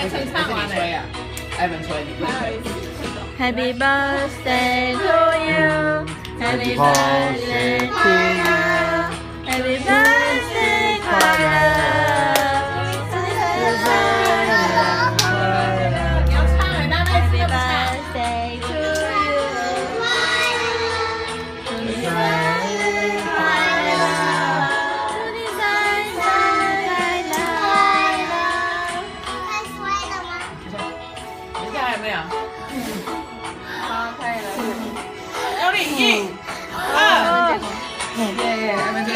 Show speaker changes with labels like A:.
A: 成唱完吹啊，艾文吹，你不吹。
B: Happy birthday to you. Happy birthday to you. Happy birthday, Carla.
A: 你要唱了，那妹子
B: Happy
A: 就不唱。
B: birthday to you. 祝你生日快乐，祝你生日快乐。
C: 太衰了吗？
A: 等一下还有没有？
B: 好，可以了。
A: 有力，1、2，耶！